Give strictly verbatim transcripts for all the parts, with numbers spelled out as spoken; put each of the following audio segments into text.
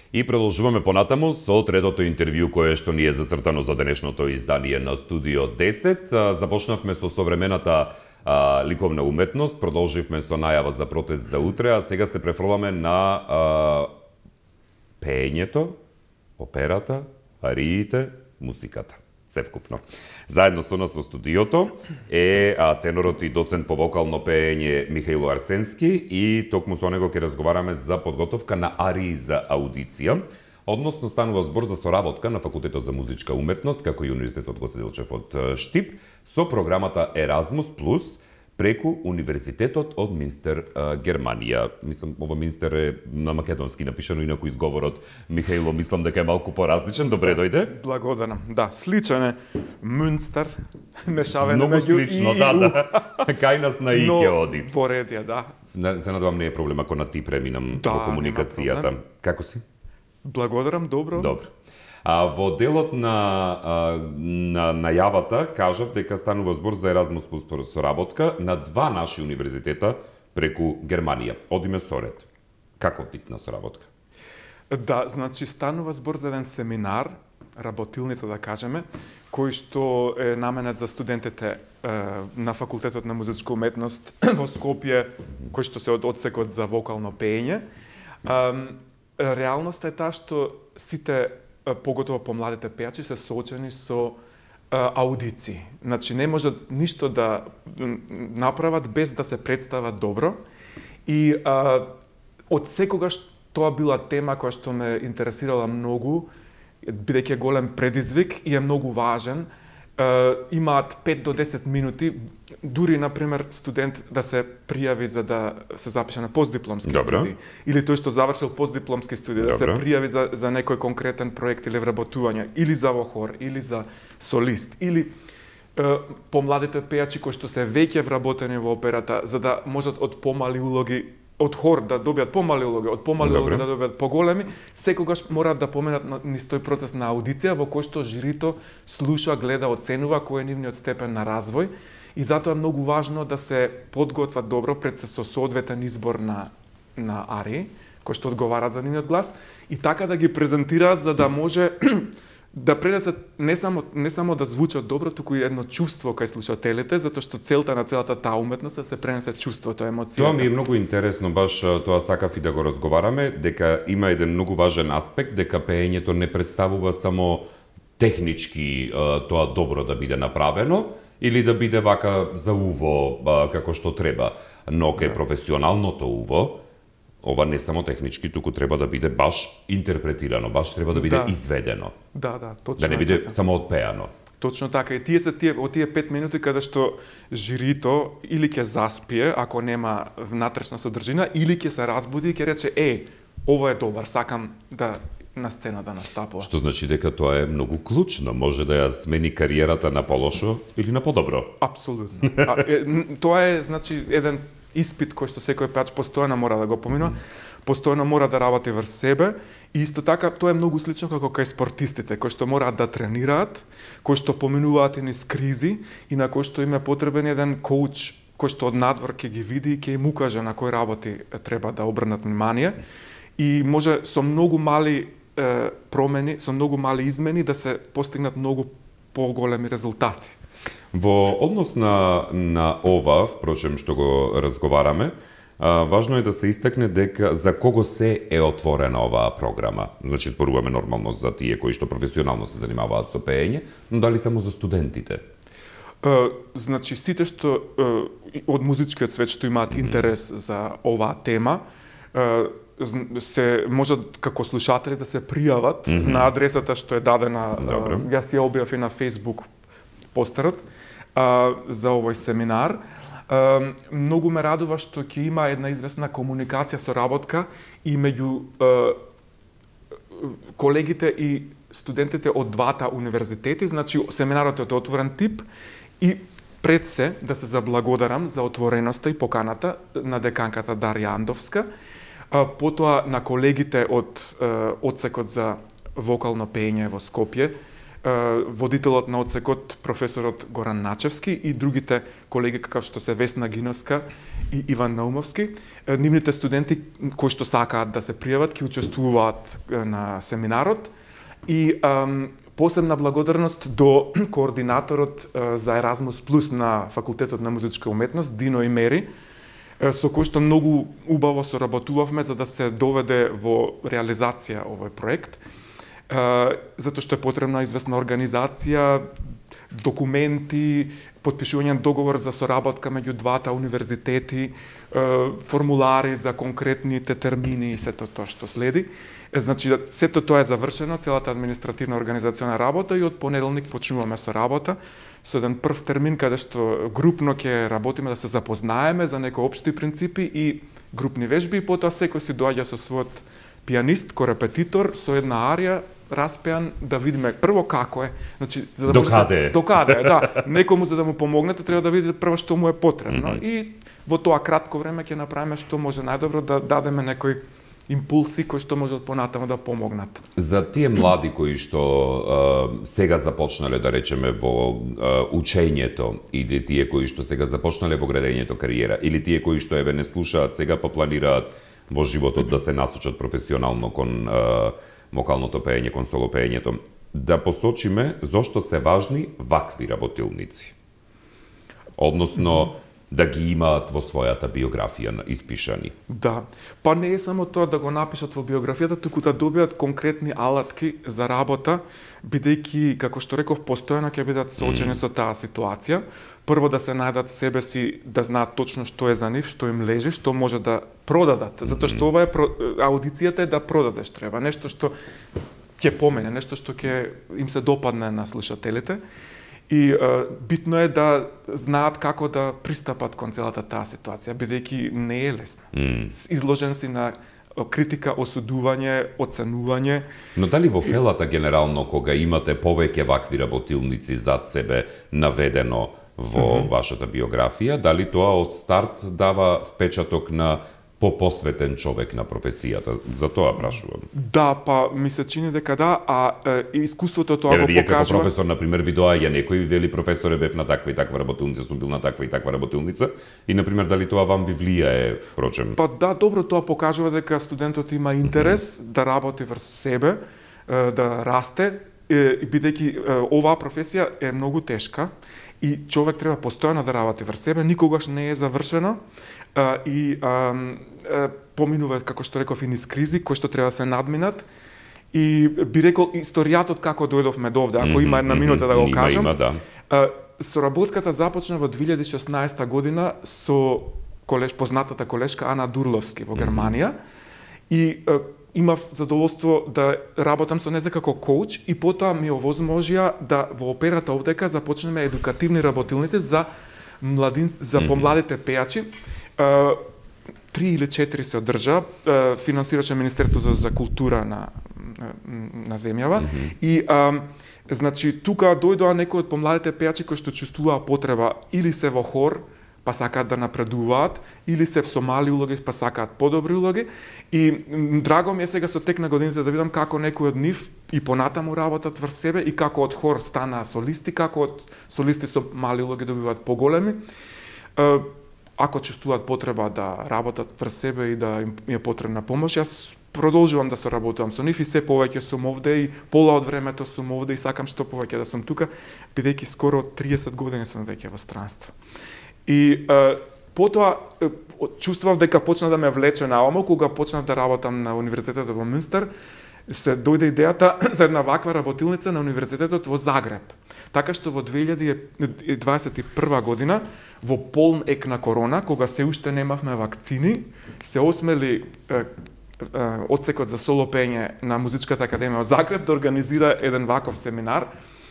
И продолжуваме понатаму со третото интервју кое што ни е зацртано за денешното издание на Студио десет. Започнавме со современата а, ликовна уметност, продолживме со најава за протест за утре, а сега се префрламе на а, пеењето, операта, ариите, музиката. Севкупно. Заедно со нас во студиото е а, тенорот и доцент по вокално пеење Михаило Арсенски и токму со него ќе разговараме за подготовка на арии за аудиција. Односно станува збор за соработка на Факултетот за музичка уметност, како и Универзитетот Гоце Делчев од Штип, со програмата Еразмус плюс преку Универзитетот од Минстер, Германија. Мислам, ова Минстер е на македонски напишано, инаку изговорот, Михаило, мислам дека е малку поразличен. Добре дојде. Благодарам. Да, сличен е Мюнстер, мешавање Многу меѓу слично, и да, у. да. Кај нас на и ќе оди. По ред е, да. Се се надевам не е проблем ако на ти преминам Да, во комуникацијата. Како си? Благодарам, добро. Добро. А, во делот на, а, на најавата кажав дека станува збор за Еразмус плюс соработка на два наши универзитета преку Германија. Одиме соред. Каков вид на соработка? Да, значи станува збор за еден семинар, работилница да кажеме, кој што е наменет за студентите е, на Факултетот на музичка уметност во Скопје, кој што се од одсекот за вокално пеење. Е, реалноста е таа што сите, поготово помладите пејачи, се соочени со а, аудиции. Значи, не можат ништо да направат без да се представат добро. И а, од секогаш тоа била тема која што ме интересирала многу, бидејќи е голем предизвик и е многу важен. Uh, имаат пет до десет минути, дури, например, студент да се пријави за да се запише на постдипломски Добро. студии. Или тој што завршил постдипломски студии, да се Добро. пријави за, за некој конкретен проект или вработување, или за во хор, или за солист, или uh, помладите пејачи кои што се веќе вработени во операта, за да можат од помали улоги од хор да добијат помали улоги, од помали Добре. улоги да добијат поголеми, секогаш мораат да поменат низ тој процес на аудиција во кој што жирито слуша, гледа, оценува кој е нивниот степен на развој и затоа е многу важно да се подготват добро пред се со соодветен избор на на арии кои што одговараат за нивниот глас и така да ги презентираат за да може да пренесат не само не само да звучат добро, туку и едно чувство кај слушателите, затоа што целта на целата таа уметност е да се пренесе чувството, емоцијата. Тоа ми е многу интересно, баш тоа сакав и да го разговараме, дека има еден многу важен аспект, дека пеењето не представува само технички тоа добро да биде направено, или да биде вака за уво како што треба, но кај професионалното уво, ова не само технички, туку треба да биде баш интерпретирано, баш треба да биде Да. изведено. Да, да, точно. Да не биде така. само отпеано. Точно така. И тие се тие од тие пет минути каде што жирито или ќе заспие ако нема внатрешна содржина, или ќе се разбуди и ќе рече е, ова е добар, сакам да на сцена да настапува. Што значи дека тоа е многу клучно, може да ја смени кариерата на полошо или на подобро. Апсолутно. А, е, н- тоа е значи еден испит кој што секој пејач постојано мора да го поминува, постојано мора да работи врз себе и исто така тоа е многу слично како кај спортистите кои што мораат да тренираат, кои што поминуваат и низ кризи и на кои што им е потребен еден коуч кој што од надвор ќе ги види и ќе им укаже на кои работи треба да обрнат внимание и може со многу мали е, промени, со многу мали измени да се постигнат многу поголеми резултати. Во однос на, на ова, впрочем, што го разговараме, а, важно е да се истакне дека за кого се е отворена оваа програма. Значи, зборуваме нормално за тие кои што професионално се занимаваат со пеење, но дали само за студентите? Uh, значи, сите што uh, од музичкиот свет што имаат интерес за оваа тема, uh, зн- се можат како слушатели да се пријават mm -hmm. на адресата што е дадена. Добре. Uh, јас ја објавив и на Facebook постерот uh, за овој семинар. Uh, многу ме радува што ќе има една известна комуникација, соработка и меѓу uh, колегите и студентите од двата универзитети, значи семинарот е од отворен тип и пред се да се заблагодарам за отвореноста и поканата на деканката Дарја Андовска, а, потоа на колегите од одсекот за вокално пеење во Скопје, водителот на одсекот професорот Горан Начевски и другите колеги како што се Весна Гиновска и Иван Наумовски. Нивните студенти кои што сакаат да се пријават ќе учествуваат на семинарот и ам, посебна благодарност до координаторот за Еразмус Плюс на Факултетот на музичка уметност Дино Имери, со кој што многу убаво соработувавме за да се доведе во реализација овој проект. Затоа што е потребна известна организација, документи, потпишување на договор за соработка меѓу двата универзитети, формулари за конкретните термини и сето тоа што следи. Значи, сето тоа е завршено, целата административна организациона работа и од понеделник почнуваме со работа, со еден прв термин каде што групно ќе работиме да се запознаеме за некои општи принципи и групни вежби и потоа секој си доаѓа со својот пианист, корепетитор, со една арија, распеан, да видиме прво како е. Значи, за да докаде е. Докаде е, да. Некому за да му помогнете, треба да видите прво што му е потребно. Mm -hmm. И во тоа кратко време ќе направиме што може најдобро да дадеме некои импулси кои што можат понатаму да помогнат. За тие млади кои што е, сега започнале, да речеме, во е, учењето, или тие кои што сега започнале во градењето кариера, или тие кои што еве не слушаат сега, па планираат во животот да се насочат професионално кон е, вокалното пеење, кон солопеењето, да посочиме зошто се важни вакви работилници. Односно, да ги имаат во својата биографија испишани. Да. Па не е само тоа да го напишат во биографијата, туку да добијат конкретни алатки за работа, бидејќи, како што реков, постојано ќе бидат соочени mm. со таа ситуација. Прво да се најдат себе си, да знаат точно што е за нив, што им лежи, што може да продадат. Затоа што ова е аудицијата е да продадеш треба, нешто што ќе помене, нешто што ќе им се допадне на слушателите. И е, битно е да знаат како да пристапат кон целата таа ситуација, бидејќи не е лесно. Mm. Изложен си на критика, осудување, оценување. Но дали во фелата генерално, кога имате повеќе вакви работилници зад себе наведено во mm -hmm. вашата биографија, дали тоа од старт дава впечаток на попосветен човек на професијата? За тоа прашувам. Да, па ми се чини дека да, а е, искуството тоа Еве, го вие покажува. како професор, например, ви доаѓа некој и вели професоре бев на таква и таква работилница, сум бил на таква и таква работилница и например дали тоа вам ви влијае, прочем? Па да, добро, тоа покажува дека студентот има интерес mm -hmm. да работи врз себе, да расте, и бидејќи оваа професија е многу тешка и човек треба постојано да работи врз себе, никогаш не е завршено. Uh, и uh, uh, поминува, како што реков, и низ кризи, кои што треба да се надминат. И би рекол историјатот како дојдовме до овде, ако mm -hmm, има една минута да го има, кажам. Има, да. Uh, соработката започна во две илјади и шеснаесета година со колеж, познатата колешка Ана Дурловски во Германија. Mm -hmm. И uh, имав задоволство да работам со неја како коуч и потоа ми овозможија да во операта овдека започнеме едукативни работилници за младин, за помладите пејачи. Uh, три или четири се одржа, uh, финансираше Министерството за култура на, на земјава. Mm -hmm. И uh, значи, тука дојдоа некои од помладите пејачи кои што чувствуваа потреба или се во хор, па сакаат да напредуваат, или се со мали улоги, па сакаат подобри улоги. И драго ми е сега со тек на годините да видам како некои од нив и понатаму работат врз себе и како од хор станаа солисти, како од солисти со мали улоги добиваат поголеми. Uh, Ако чувствуваат потреба да работат врз себе и да им е потребна помош, јас продолжувам да соработувам со нив и се повеќе сум овде и пола од времето сум овде и сакам што повеќе да сум тука, бидејќи скоро триесет години сум веќе во странство. И е, потоа е, чувствував дека почна да ме влече наомо кога почнав да работам на Универзитетот во Мюнстер. Се дојде идејата за една ваква работилница на Универзитетот во Загреб. Така што во две илјади дваесет и прва година, во полн ек на корона, кога се уште немавме вакцини, се осмели е, е, одсекот за солопење на Музичката академија во Загреб да организира еден ваков семинар.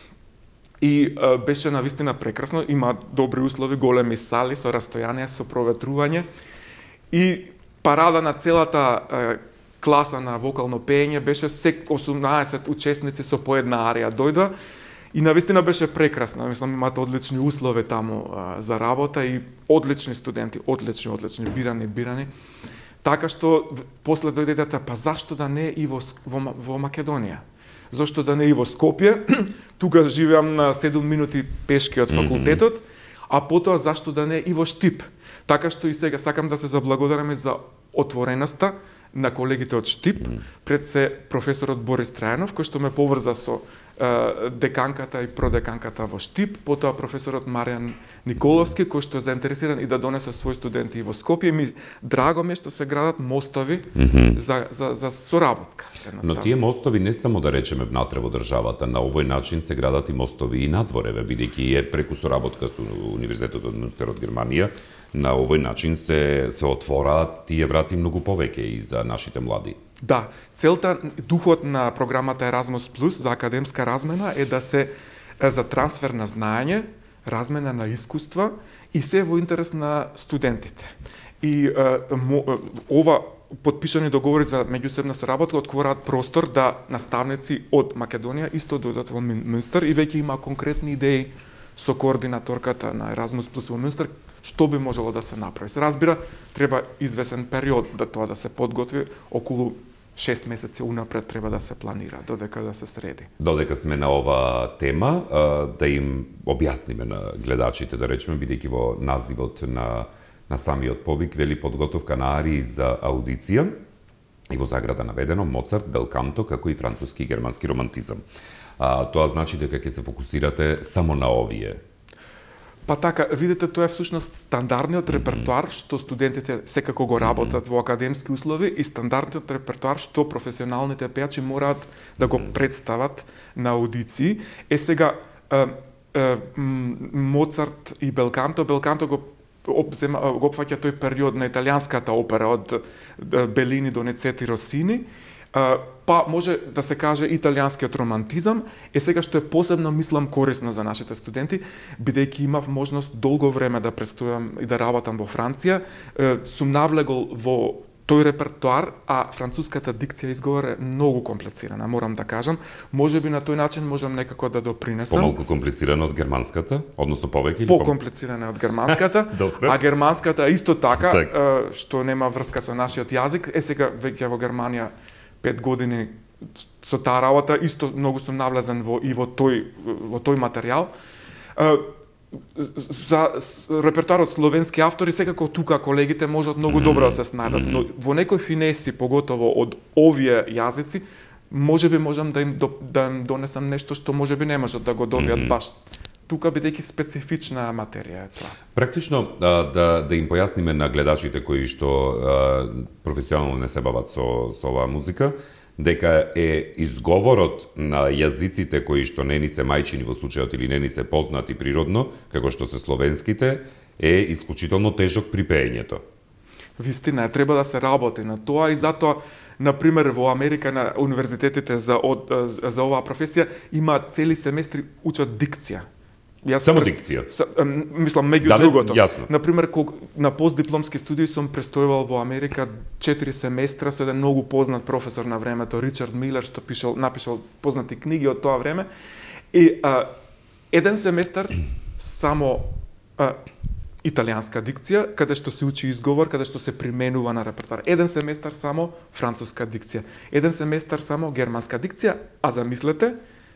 И е, беше навистина прекрасно, има добри услови, големи сали со растојание, со проветрување и парада на целата е, класа на вокално пеење беше сек осумнаесет учесници со по една арија дојда и навистина беше прекрасно. Мислам, имате одлични услови таму а, за работа и одлични студенти, одлични, одлични, бирани, бирани. Така што после дојде идејата, па зашто да не и во, во, во Македонија? зошто да не и во Скопје, тука живеам на седум минути пешки од факултетот, а потоа зашто да не и во Штип. Така што и сега сакам да се заблагодарам за отвореноста на колегите од Штип, пред се професорот Борис Трајанов, кој што ме поврза со е, деканката и продеканката во Штип, потоа професорот Маријан Николовски, кој што е заинтересиран и да донесе своји студенти и во Скопје. Ми драго ми е што се градат мостови mm -hmm. за, за, за соработка. Но тие мостови не само да речеме внатре во државата, на овој начин се градат и мостови и надвореве, бидејќи е преку соработка со Универзитетот од Мюнстер од Германија, на овој начин се се отвораат тие врати многу повеќе и за нашите млади. Да, целта, духот на програмата Erasmus Plus за академска размена е да се е, за трансфер на знаење, размена на искуства и се во интерес на студентите. И е, мо, ова подпишани договори за меѓусебна соработка отвораат простор да наставници од Македонија исто дојдат во Мюнстер и веќе има конкретни идеи со координаторката на Erasmus Plus во Мюнстер што би можело да се направи. Се разбира, треба извесен период да тоа да се подготви, околу шест месеци унапред треба да се планира, додека да се среди. Додека сме на ова тема, да им објасниме на гледачите, да речеме, бидејќи во називот на, на самиот повик вели подготовка на арии за аудиција и во заграда наведено Моцарт, белканто, како и француски и германски романтизам. А, тоа значи дека ќе се фокусирате само на овие. Па така, видите, тоа е всушност стандардниот репертуар што студентите секако го работат во академски услови и стандардниот репертуар што професионалните пејачи мораат да го представат на аудиции. Е сега, е, е, Моцарт и Белканто, Белканто го обзема, го опфаќа тој период на италијанската опера од Белини, Донецети, Росини. Па може да се каже италијанскиот романтизам, е сега што е посебно, мислам, корисно за нашите студенти, бидејќи имав можност долго време да престудувам и да работам во Франција, сум навлегол во тој репертуар, а француската дикција изговор е многу комплицирана, морам да кажам. Може би на тој начин можам некако да допринесам. Помалку комплицирана од германската, односно повеќе или по-комплицирана од германската, а германската исто така, так. што нема врска со нашиот јазик. Е сега веќе во Германија пет години со таа работа, исто многу сум навлезен во и во тој во тој материјал. За репертуарот словенски автори секако тука колегите можат многу добро да се снајдат, но во некои финеси, поготово од овие јазици, можеби можам да им да им донесам нешто што можеби не можат да го добијат баш тука, бидејќи специфична материја е тоа. Практично, да, да им појасниме на гледачите кои што а, професионално не се бават со, со оваа музика, дека е изговорот на јазиците кои што не ни се мајчини во случајот или не ни се познати природно, како што се словенските, е исклучително тежок при пеењето. Вистина, треба да се работи на тоа и затоа, например, во Америка на универзитетите за, од, за оваа професија имаат цели семестри учат дикција. Јас само прес... дикција. С, мислам, меѓу да, другото. Јасно. Например, ког, на постдипломски студии сум престојувал во Америка четири семестра со еден многу познат професор на времето, Ричард Милер, што пишал, напишал познати книги од тоа време. И а, еден семестар само а, италијанска дикција, каде што се учи изговор, каде што се применува на репертуар. Еден семестар само француска дикција. Еден семестар само германска дикција, а замислете,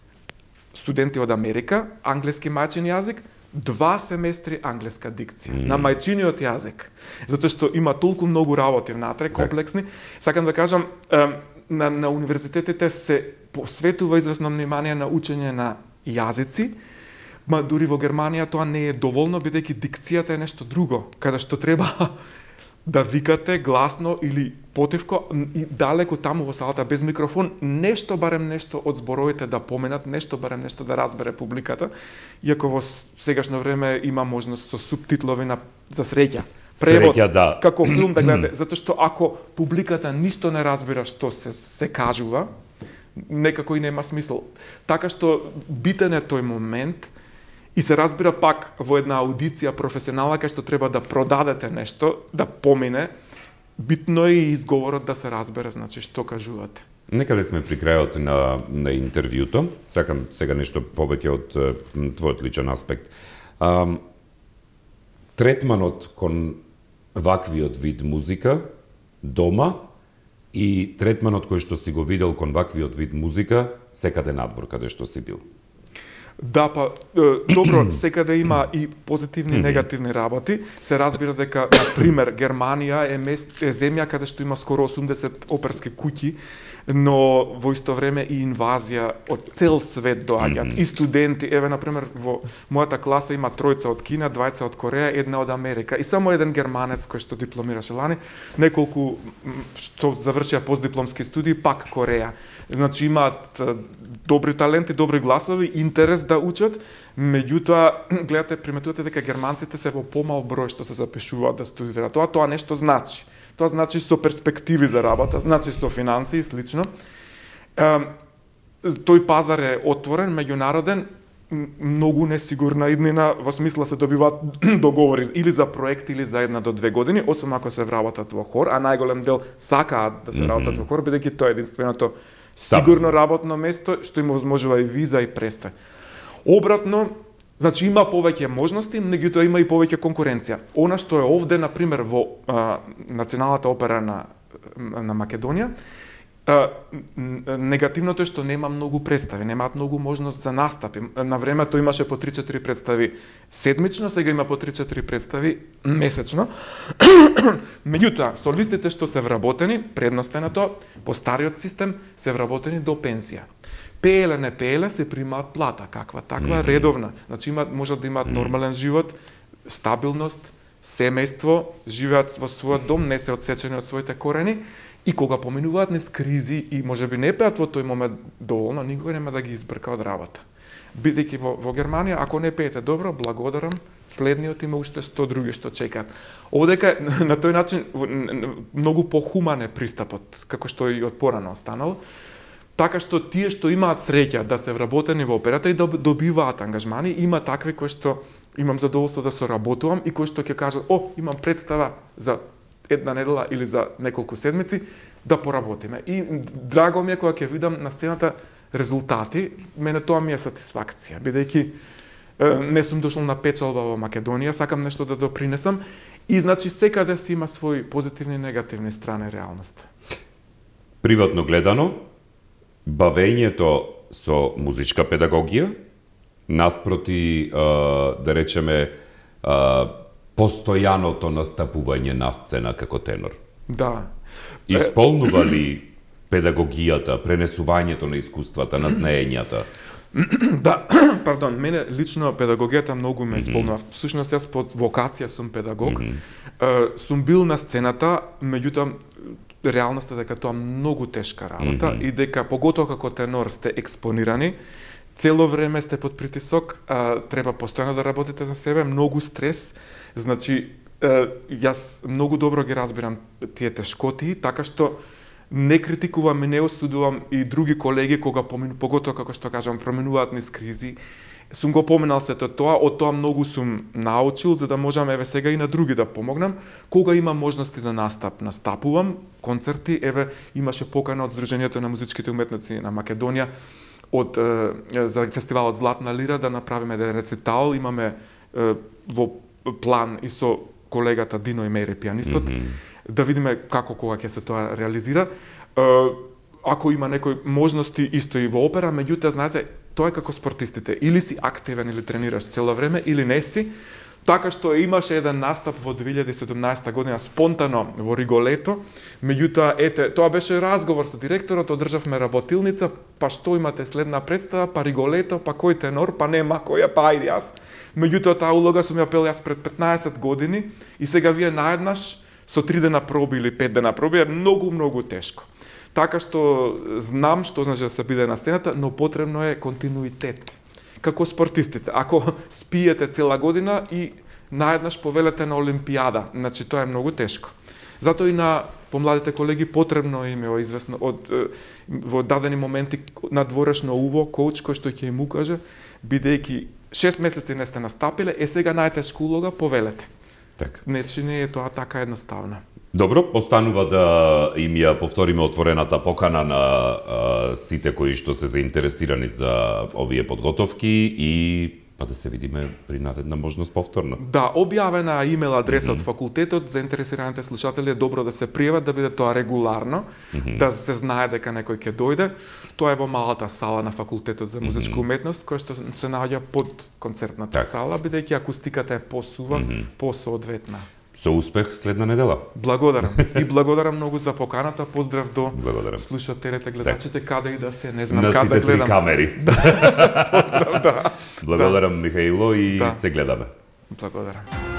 студенти од Америка, англиски мајчин јазик, два семестри англиска дикција mm. на мајчиниот јазик. Затоа што има толку многу работи внатре, комплексни. Сакам да кажам, на, на универзитетите се посветува известно внимание на учење на јазици, ма дури во Германија тоа не е доволно, бидејќи дикцијата е нешто друго, каде што треба да викате гласно или потивко и далеку таму во салата без микрофон, нешто барем нешто од зборовите да поменат, нешто барем нешто да разбере публиката, иако во сегашно време има можност со субтитлови на за среќа. Превод, Среќа, да. Како филм да гледате, затоа што ако публиката ништо не разбира што се се кажува, некако и нема смисол. Така што битен е тој момент. И се разбира пак во една аудиција професионална кај што треба да продадете нешто, да помине, битно е и изговорот да се разбере, значи што кажувате. Некаде сме при крајот на, на интервјуто. Сакам сега нешто повеќе од твојот личен аспект. Um, третманот кон ваквиот вид музика дома и третманот кој што си го видел кон ваквиот вид музика, секаде надвор каде што си бил? Да, па, е, добро, секаде има и позитивни и негативни работи. Се разбира дека, на пример, Германија е, мест, е земја каде што има скоро осумдесет оперски куќи, но во исто време и инвазија од цел свет доаѓаат. Mm -hmm. И студенти, еве, на пример, во мојата класа има тројца од Кина, двајца од Кореја, една од Америка. И само еден германец кој што дипломираше лани, неколку што завршија постдипломски студии, пак Кореја. Значи имаат добри таленти, добри гласови, интерес да учат, меѓутоа, гледате, приметувате дека германците се во помал број што се запишуваат да студираат. Тоа тоа нешто значи. Тоа значи со перспективи за работа, значи со финансии и слично. Е, тој пазар е отворен, меѓународен, многу несигурна иднина, во смисла се добиваат договори или за проект или за една до две години, освен ако се вработат во хор, а најголем дел сакаат да се вработат во хор, бидејќи тоа е единственото сигурно работно место што им возможува и виза и престој. Обратно, значи има повеќе можности, меѓутоа има и повеќе конкуренција. Она што е овде, на пример, во а, Националната опера на, на Македонија, а, негативното е што нема многу представи, немаат многу можност за настапи. На времето имаше по три-четири представи седмично, сега има по три-четири представи месечно. Меѓутоа, солистите што се вработени, предноста на тоа, по стариот систем, се вработени до пензија. Пееле, не пееле, се примаат плата, каква таква, mm -hmm. редовна. Значи имаат, можат да имаат нормален живот, стабилност, семејство, живеат во својот дом, не се одсечени од своите корени, и кога поминуваат низ кризи и можеби не пеат во тој момент доволно, никој нема да ги избрка од работа. Бидејќи во, во Германија, ако не пеете добро, благодарам, следниот има уште сто други што чекаат. Овдека на тој начин многу похуман е пристапот, како што и од порано останало. Така што тие што имаат среќа да се вработени во операта и да добиваат ангажмани, има такви кои што имам задоволство да соработувам и кои што ќе кажат: "О, имам представа за една недела или за неколку седмици да поработиме." И драго ми е кога ќе видам на сцената резултати, мене тоа ми е сатисфакција, бидејќи не сум дошол на печалба во Македонија, сакам нешто да допринесам и значи секаде си има своји позитивни и негативни страни реалноста. Приватно гледано, бавењето со музичка педагогија наспроти, да речеме, постојаното настапување на сцена како тенор. Да. Исполнува ли педагогијата, пренесувањето на искуствата, на знаењата? Да, пардон, мене лично педагогијата многу ме исполнува. Всушност јас по вокација сум педагог. Mm -hmm. Сум бил на сцената, меѓутоа реалноста е дека тоа многу тешка работа mm -hmm. и дека поготоа како тенор сте експонирани, цело време сте под притисок, а, треба постојано да работите за себе, многу стрес. Значи, е, јас многу добро ги разбирам тие тешкоти, така што не критикувам и не осудувам и други колеги кога помину, поготоа како што кажам, променуваат низ кризи. Сум го поминал сето тоа, од тоа многу сум научил за да можам еве сега и на други да помогнам. Кога имам можности да настап, настапувам, концерти, еве имаше покана од Сдруженијето на музичките уметници на Македонија од е, за фестивалот Златна лира да направиме еден рецитал, имаме е, во план и со колегата Дино и Мери, пианистот, mm -hmm. да видиме како кога ќе се тоа реализира. Е, ако има некои можности исто и во опера, меѓутоа знаете, тоа е како спортистите, или си активен или тренираш цело време или не си. Така што имаше еден настап во две илјади и седумнаесета година спонтано во Риголето, меѓутоа ете, тоа беше разговор со директорот, одржавме работилница, па што имате следна представа, па Риголето, па кој тенор, па нема која, па ајде јас. Меѓутоа таа улога сум ја пел јас пред петнаесет години и сега вие наеднаш со три дена проби или пет дена проби е многу многу тешко. Така што знам што значи да се биде на сцената, но потребно е континуитет. Како спортистите, ако спиете цела година и наеднаш повелете на Олимпијада, значи тоа е многу тешко. Затоа и на помладите колеги потребно им е известно од во дадени моменти надворешно уво коуч кој што ќе им укаже, бидејќи шест месеци не сте настапиле, е сега најтешка улога, повелете. Так. Нечи не е тоа така едноставно. Добро, останува да им ја повториме отворената покана на а, сите кои што се заинтересирани за овие подготовки и Па да се видиме при наредна можност повторно. Да, објавена имейл адреса mm -hmm. од факултетот, заинтересираните слушатели е добро да се пријават, да биде тоа регуларно, mm -hmm. да се знае дека некој ќе дојде. Тоа е во малата сала на факултетот за музичка mm -hmm. уметност, која што се наоѓа под концертната так. сала, бидејќи акустиката е посува, mm -hmm. посоодветна. Со успех следна недела. Благодарам. И благодарам многу за поканата. Поздрав до благодарам. слушателите, гледачите, каде и да се, не знам на каде да гледам. На сите три камери. Поздрав, да. Благодарам, да. Михаило, и да. се гледаме. Благодарам.